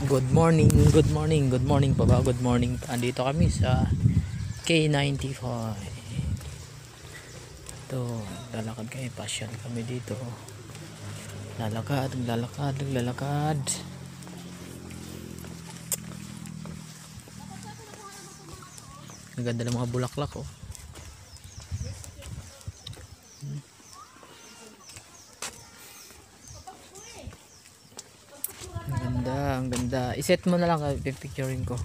Good morning, good morning, good morning pa ba? Good morning pa. Andito kami sa K95. Ito, lalakad kami, pasyal kami dito. Lalakad, lalakad, lalakad. Ang ganda ng mga bulaklak, oh. Ang ganda. I-set mo na lang, pipicturing ko.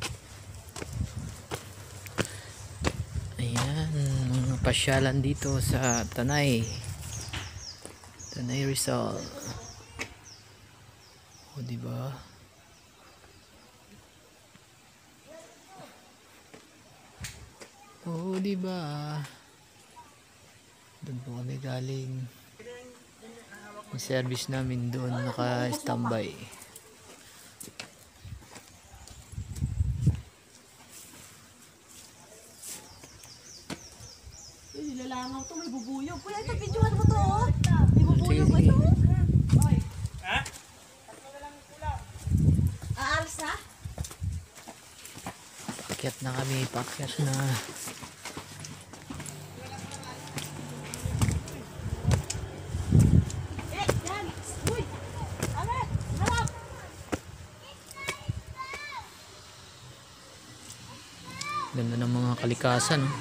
Ayan, mga pasyalan dito sa Tanay Rizal. O, diba? O, diba? Doon po kami galing. Yung service namin doon naka-standby. Nilalangaw to, may bubuyog. Kuya, ito, videohan mo to, oh. May bubuyog ba ito? Ha? Aalis na? Paakyat na kami, paakyat na. Yan! Uy! Ame! Harap! Ganda ng mga kalikasan, oh.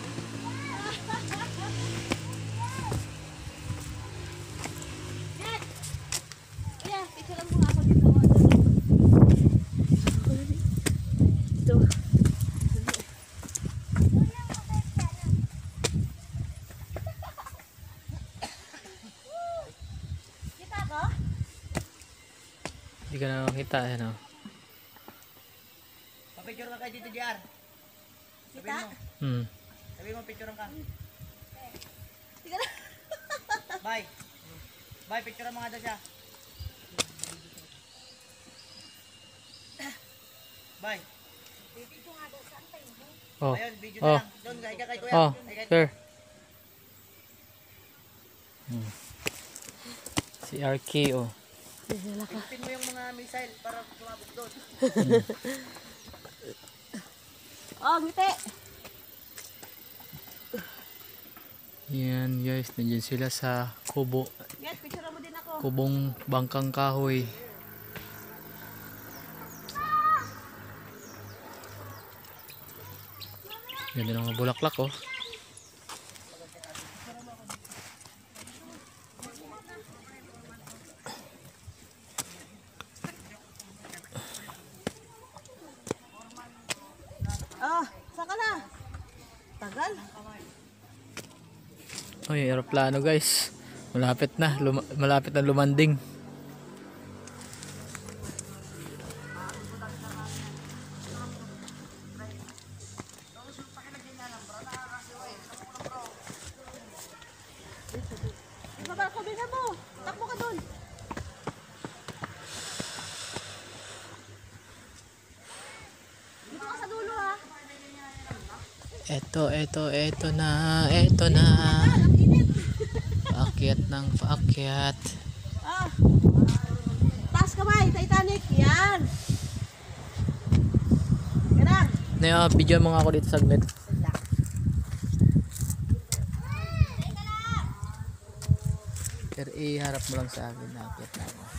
Hindi ka na makita, ano? Papicture ka kayo dito, JR. Sabi mo. Sabi mo, picture ka. Tika na. Bye. Bye, picture mo nga daw siya. Bye. Oh. Ayun, video na lang. Doon, kaya kay kuya. Oh, sir. Si RK, oh. Pin mo yung mga missile para sumabog doon. Oh, ngiti. Yan guys, nandiyan sila sa kubo. Yes, picture mo din ako. Kubong bangkang kahoy. Ganda ng mga bulaklak, oh. Ah, saan ka na? Tagal. Ay, aeroplano guys. Malapit na, malapit na lumanding. Ibaba ko din mo. Takbo ka doon. Dito ka sa dulo, ha? Eto na. Paakyat ng paakyat. Ah. Taas kamay, Titanic. Yan. Ganang. Na, video mo nga ako dito saglit. Pero iharap mo lang sa akin, naakyat na ako.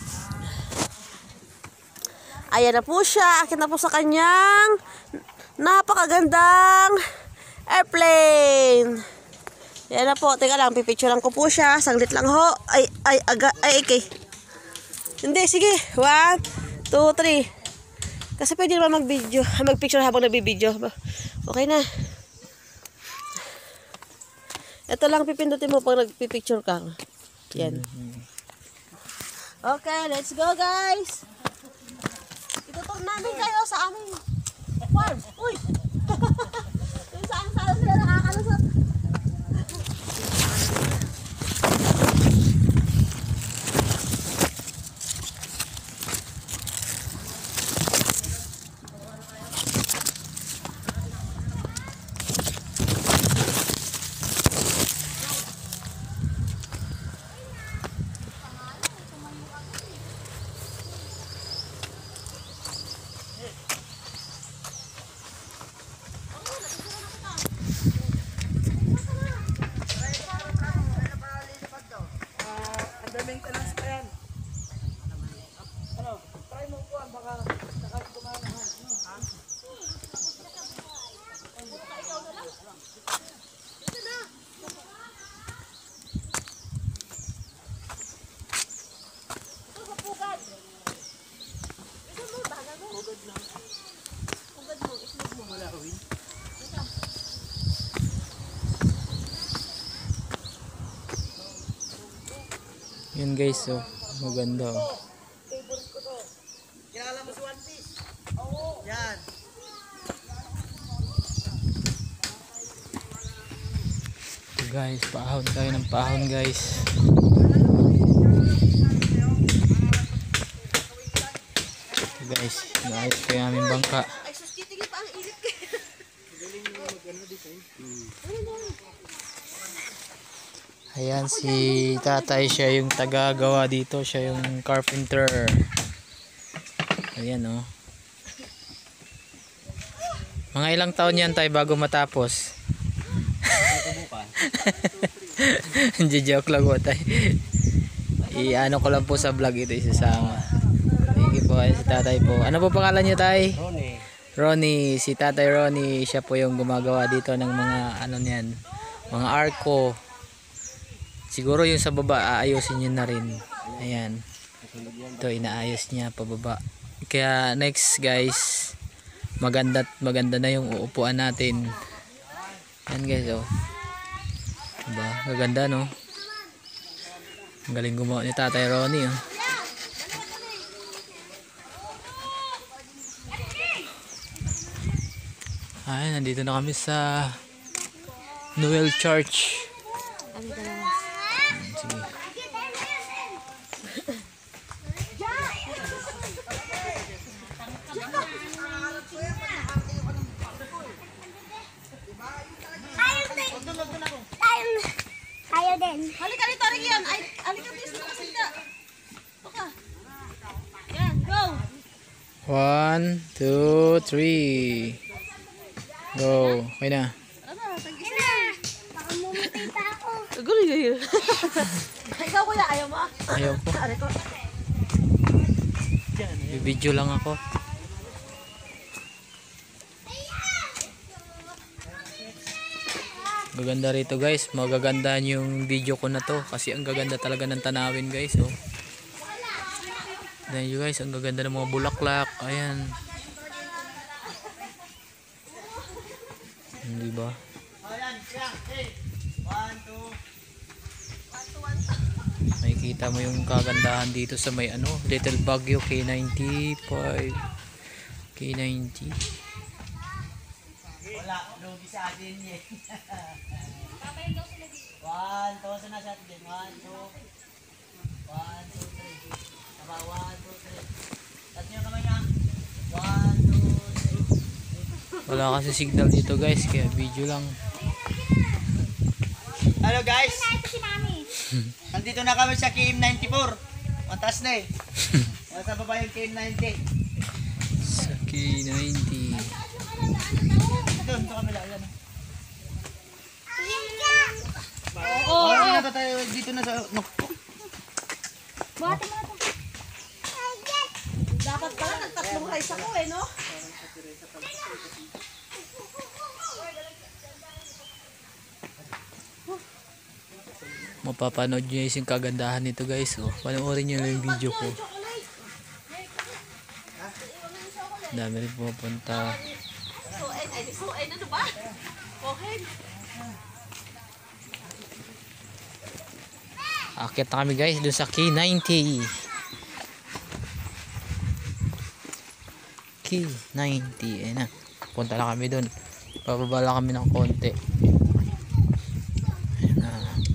Ayan na po siya. Akin na po sa kanyang napakagandang airplane. Yan na po. Teka lang, pipicturean ko po siya. Saglit lang ho. Ay, okay. Hindi, sige. 1, 2, 3. Kasi pwede naman mag-video. Mag-picture habang nabibideo. Okay na. Ito lang pipindutin mo pag nagpipicture ka. Yan. Okay, let's go guys. Itutur namin kayo sa aming farm. Uy! Yung saan sila nakakalusot. Yun guys, oh. Maganda, oh. Kilala mo si One Piece? Oo. Yan. Ito guys, paahon tayo ng paahon guys. Ito guys, naayos ko yung aming bangka. Ay, sus, titigil pa ang init ka. Ayan si tatay, siya yung tagagawa dito, siya yung carpenter. Ayan, oh. Mga ilang taon yan tayo bago matapos? Hindi, joke lang po tayo. I-ano ko lang po sa vlog ito, isasama. Thank you po si tatay po. Ano po pangalan niyo tay? Ronnie. Ronnie, si tatay Ronnie, siya po yung gumagawa dito ng mga ano niyan, mga arko. Siguro yung sa baba aayusin niya na rin. Ayan. Ito inaayos niya pababa. Kaya next guys, maganda na yung uupuan natin. Yan guys, oh. Diba? Gaganda, no? Ang galing gumawa ni tatay Ronnie, oh. Ay, nandito na kami sa Noel Church. Sige. Ayaw din. Halika dito, Rikian. Ay, halika dito sa kasalita. Oka. Yan, go. 1, 2, 3. Go. Okay na. Baka mumatay pa ako. Gulo yun. Ikaw kuya, ayaw mo? Ayaw ko. Ari ko. Video lang ako. Gaganda rito guys. Magagandahan yung video ko na to. Kasi ang gaganda talaga ng tanawin guys. Oh. Dahil you guys, ang gaganda ng mga bulaklak. Ayan. Hindi ba? Ayan, siya. Hey. 1, 2. Makikita mo yung kagandahan dito sa may ano, Little Baguio K95. K90. Wala, lugi sa atin eh. 1, 2, na sa atin. 1, 2. 1, 2, 3. Tama, 1, 2, 3. Tatlo yung kamay niya. 1, 2, 3. Wala kasi signal dito guys, kaya video lang. Hello guys. Ito si Mami. Nandito na kami sa KM94. Mataas na eh. Nasa baba yung KM90. Sa K90. Ito kami lang. Ayan. Oo. Dito na tayo. Dito na sa... No. Buhati mo na ito. Dapat pala nagtatlong rice ako eh, no? Mapapanood nyo yung kagandahan nito guys. Oh. Panoorin nyo lang yung video ko. Dami rin pupunta. Suin, ano ba? Kohen. Akit na kami guys dun sa K90. K90. Ayan na. Punta lang kami dun. Pababa lang kami ng konti. Ayan na.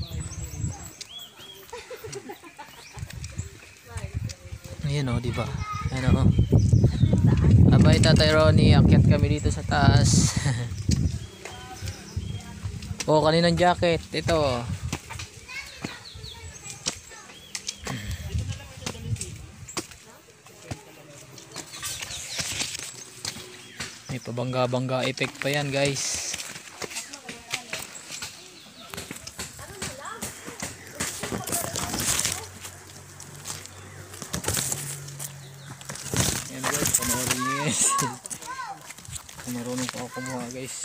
Ayan o, diba? Ayan o. Abay tatay Ronnie, akyat kami dito sa taas. Oh, kaninang jacket? Ito. May pabangga-bangga effect pa yan guys. Yan guys, panoorin nyo guys. Kung marunong pa ako kumuha guys.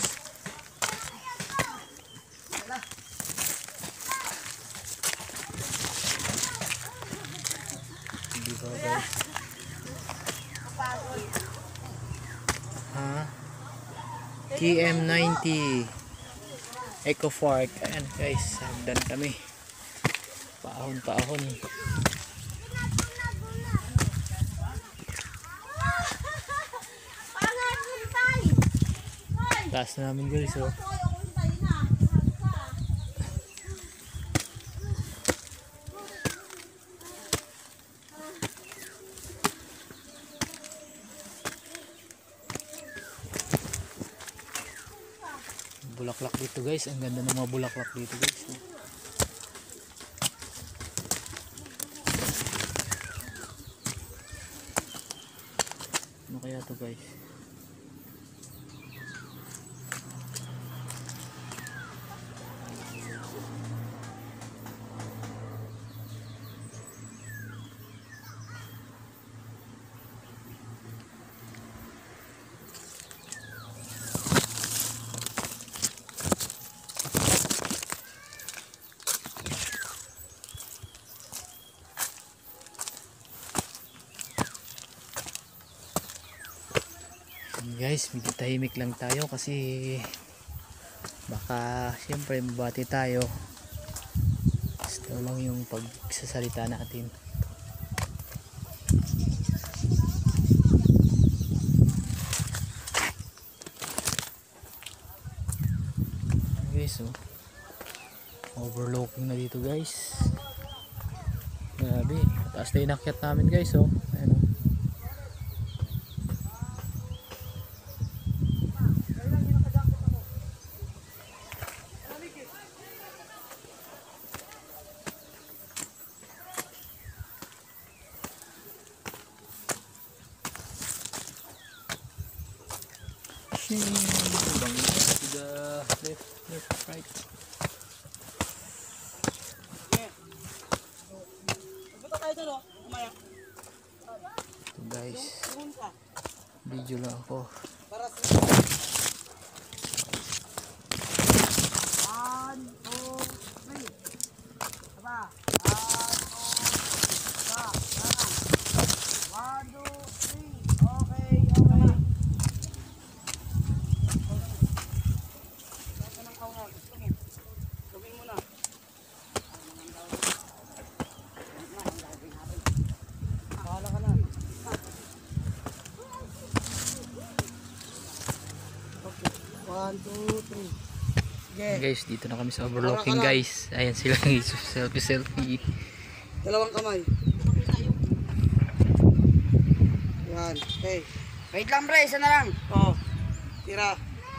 Hindi ba guys? Ha? KM90 Eco Park. Ayan guys, hagdan kami Paahon. Taas na namin guys, oh. Bulaklak dito guys, ang ganda ng mga bulaklak dito guys. Ano kaya to guys? Guys, medyo tahimik lang tayo kasi baka siyempre mabati tayo. Gusto lang yung pagsasalita natin. Guys, oh, overlooking na dito guys. Grabe, taas na inakyat namin guys, oh. Ayan, oh. Bang to the left, right. Ito guys, video lang ako. Guys, dito na kami sa overlooking guys. Ayan sila guys, selfie. Dalawang kamay. Yan. Okay. Wait lang pre, isa na lang. Oo. Tira.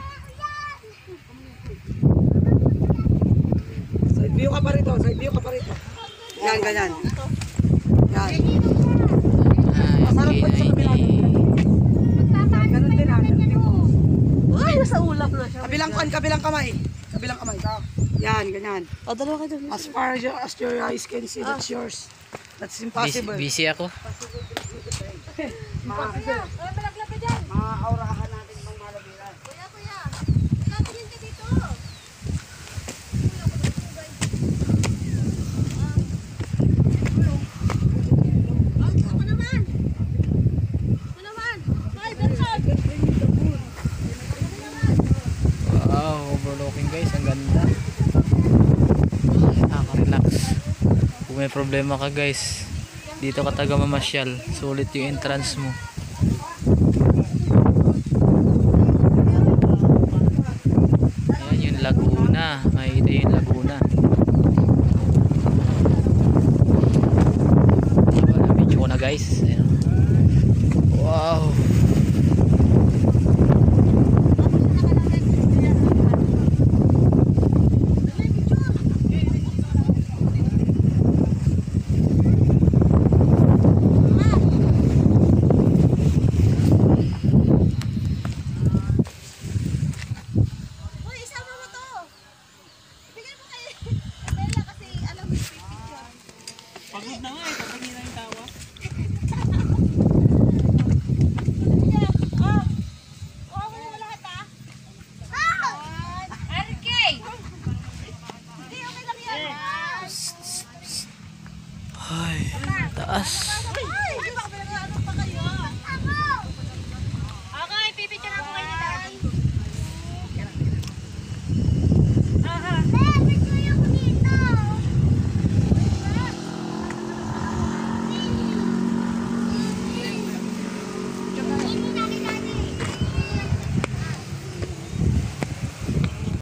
Side view ka pa rito. Yan, ganyan. Yan. Masarap pa sa kabila. Ganun din ha. Ay, nasa ulap na siya. Kabilang kamay. Yan, ganyan. O, dalawa ka dun. As far as your eyes can see, that's yours. That's impossible. Busy ako. Maaurahan natin ng malabiran. Kuya, natingin ka dito. Ako naman. Ay, Benson. Wow, overlooking guys, ang ganda. Nakaka-relax. Kung may problema ka guys, dito ka taga mamasyal, sulit yung entrance mo. Ayan yung Laguna, makikita yung Laguna. Video ko na guys. Ayan. Wow. Ay, taas.